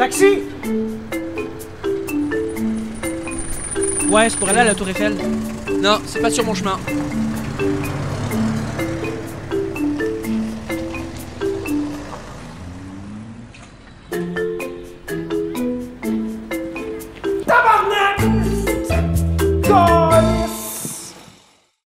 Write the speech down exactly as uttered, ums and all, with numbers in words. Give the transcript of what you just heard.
Taxi! Ouais, c'est pour aller à la Tour Eiffel. Non, c'est pas sur mon chemin.